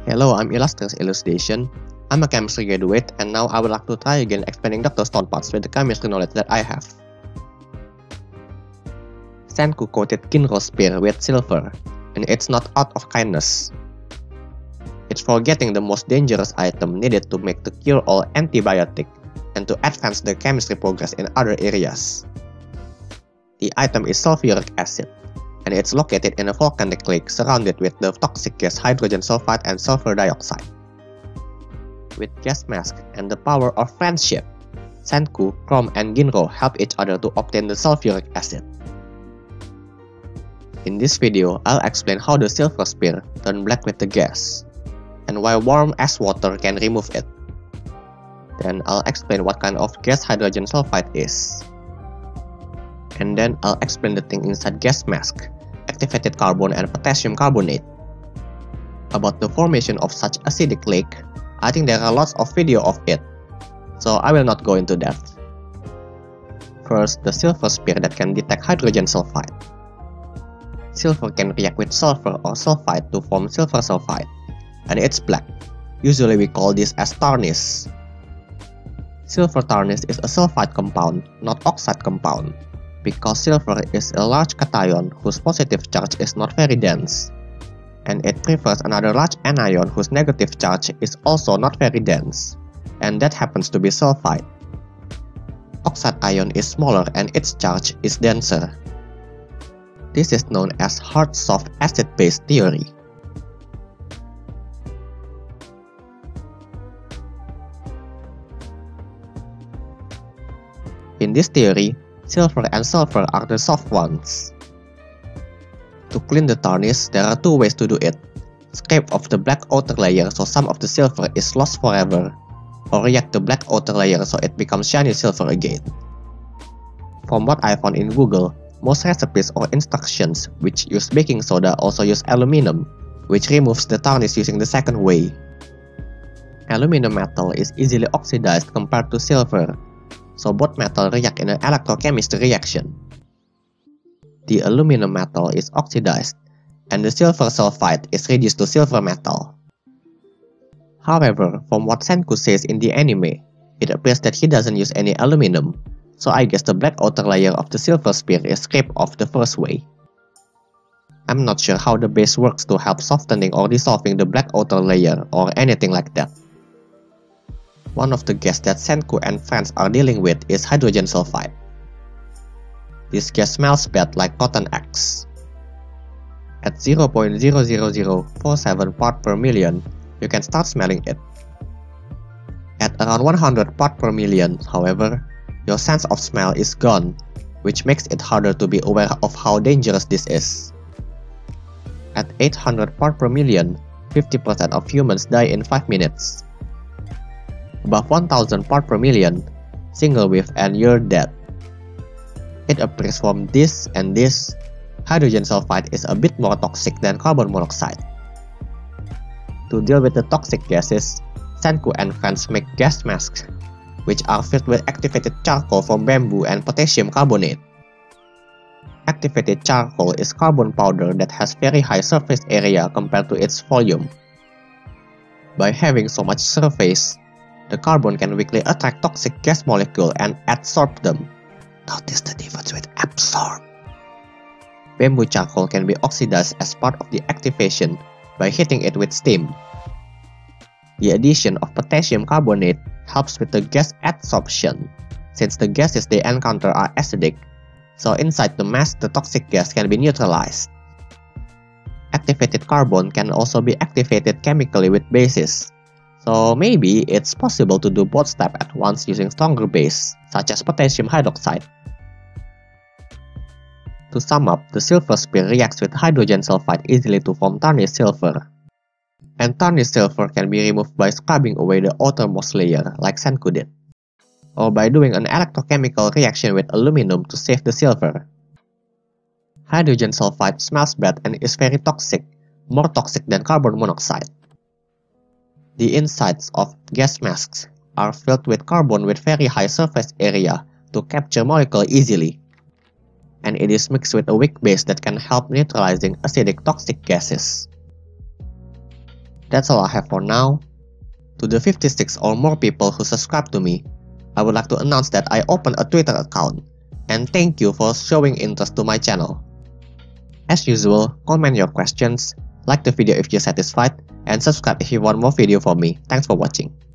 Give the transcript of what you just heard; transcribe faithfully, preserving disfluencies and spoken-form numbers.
Hello, I'm Illustrious Elucidation. I'm a chemistry graduate, and now I would like to try again explaining Doctor Stone parts with the chemistry knowledge that I have. Senku coated Ginro's spear with silver, and it's not out of kindness. It's for getting the most dangerous item needed to make the cure-all antibiotic and to advance the chemistry progress in other areas. The item is sulfuric acid, and it's located in a volcanic lake surrounded with the toxic gas hydrogen sulfide and sulfur dioxide. With gas mask and the power of friendship, Senku, Chrome, and Ginro help each other to obtain the sulfuric acid. In this video, I'll explain how the silver spear turned black with the gas, and why warm as water can remove it. Then I'll explain what kind of gas hydrogen sulfide is. And then I'll explain the thing inside gas mask, activated carbon and potassium carbonate. About the formation of such acidic lake, I think there are lots of video of it, so I will not go into depth. First, the silver spear that can detect hydrogen sulfide. Silver can react with sulfur or sulfide to form silver sulfide, and it's black. Usually we call this as tarnish. Silver tarnish is a sulfide compound, not oxide compound, because silver is a large cation whose positive charge is not very dense, and it prefers another large anion whose negative charge is also not very dense, and that happens to be sulfide. Oxide ion is smaller and its charge is denser. This is known as hard-soft acid-base theory. In this theory, silver and sulfur are the soft ones. To clean the tarnish, there are two ways to do it. Scrape off the black outer layer so some of the silver is lost forever, or react the black outer layer so it becomes shiny silver again. From what I found in Google, most recipes or instructions which use baking soda also use aluminum, which removes the tarnish using the second way. Aluminum metal is easily oxidized compared to silver, so both metal react in an electrochemistry reaction. The aluminum metal is oxidized, and the silver sulfide is reduced to silver metal. However, from what Senku says in the anime, it appears that he doesn't use any aluminum, so I guess the black outer layer of the silver spear is scraped off the first way. I'm not sure how the base works to help softening or dissolving the black outer layer or anything like that. One of the gas that Senku and friends are dealing with is hydrogen sulfide. This gas smells bad like rotten eggs. At zero point zero zero zero four seven parts per million, you can start smelling it. At around one hundred parts per million, however, your sense of smell is gone, which makes it harder to be aware of how dangerous this is. At eight hundred parts per million, fifty percent of humans die in five minutes. Above one thousand parts per million, single whiff and you're dead. It appears from this and this, hydrogen sulfide is a bit more toxic than carbon monoxide. To deal with the toxic gases, Senku and friends make gas masks, which are filled with activated charcoal from bamboo and potassium carbonate. Activated charcoal is carbon powder that has very high surface area compared to its volume. By having so much surface, the carbon can quickly attract toxic gas molecules and adsorb them. Notice the difference with absorb. Bamboo charcoal can be oxidized as part of the activation by heating it with steam. The addition of potassium carbonate helps with the gas adsorption, since the gases they encounter are acidic, so inside the mask the toxic gas can be neutralized. Activated carbon can also be activated chemically with bases, so maybe it's possible to do both steps at once using stronger base, such as potassium hydroxide. To sum up, the silver spear reacts with hydrogen sulfide easily to form tarnished silver. And tarnished silver can be removed by scrubbing away the outermost layer, like Senku did, or by doing an electrochemical reaction with aluminum to save the silver. Hydrogen sulfide smells bad and is very toxic, more toxic than carbon monoxide. The insides of gas masks are filled with carbon with very high surface area to capture molecule easily, and it is mixed with a weak base that can help neutralizing acidic toxic gases. That's all I have for now. To the fifty-six or more people who subscribe to me, I would like to announce that I opened a Twitter account, and thank you for showing interest to my channel. As usual, comment your questions, like the video if you're satisfied, and subscribe if you want more video from me. Thanks for watching.